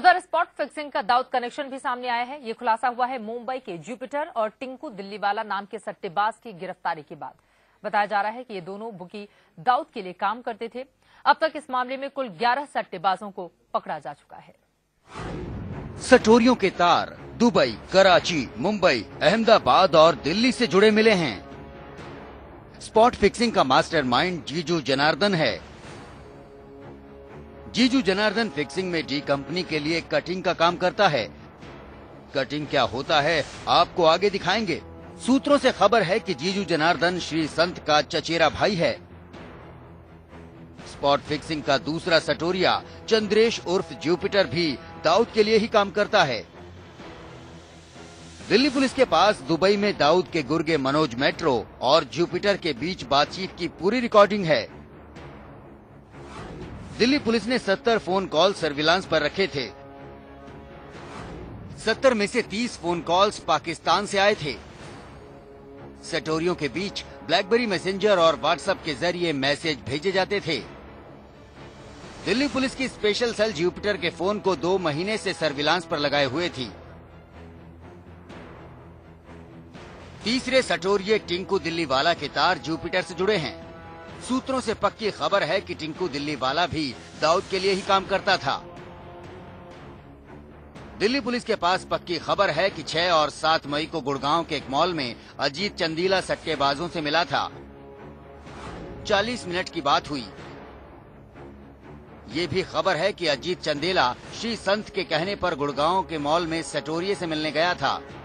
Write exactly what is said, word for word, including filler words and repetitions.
उधर spot fixing का Dawood connection भी सामने आया है। ये खुलासा हुआ है मुंबई के जुपिटर और टिंकू दिल्लीवाला नाम के सट्टेबाज की गिरफ्तारी के बाद। बताया जा रहा है कि ये दोनों बुकी दाऊद के लिए काम करते थे। अब तक इस मामले में कुल ग्यारह सट्टेबाजों को पकड़ा जा चुका है। सटोरियों के तार दुबई, कराची, मुंबई, अहमदाबाद और दिल्ली से जुड़े मिले हैं। स्पॉट फिक्सिंग का मास्टरमाइंड जीजू जनार्दन है। जीजू जनार्दन फिक्सिंग में डी कंपनी के लिए कटिंग का काम करता है। कटिंग क्या होता है आपको आगे दिखाएंगे। सूत्रों से खबर है कि जीजू जनार्दन श्री संत का चचेरा भाई है। स्पॉट फिक्सिंग का दूसरा सटोरिया चंद्रेश उर्फ जुपिटर भी दाऊद के लिए ही काम करता है। दिल्ली पुलिस के पास दुबई में दाऊद के गुर्गे मनोज मेट्रो और जुपिटर के बीच बातचीत की पूरी रिकॉर्डिंग है। दिल्ली पुलिस ने सत्तर फोन कॉल सर्विलांस पर रखे थे। सत्तर में से तीस फोन कॉल्स पाकिस्तान से आए थे। सटोरियों के बीच ब्लैकबेरी मैसेंजर और व्हाट्सएप के जरिए मैसेज भेजे जाते थे। दिल्ली पुलिस की स्पेशल सेल जुपिटर के फोन को दो महीने से सर्विलांस पर लगाए हुए थी। तीसरे सटोरिये टिंकू दिल्लीवाला के तार जुपिटर से जुड़े हैं। सूत्रों से पक्की खबर है कि टिंकू दिल्लीवाला भी दाऊद के लिए ही काम करता था। दिल्ली पुलिस के पास पक्की खबर है कि छह और सात मई को गुड़गांव के एक मॉल में अजीत चंदीला सट्टेबाजों से मिला था। चालीस मिनट की बात हुई। ये भी खबर है कि अजीत चंदेला श्री संत के कहने पर गुड़गांव के मॉल में सटोरिये से मिलने गया था।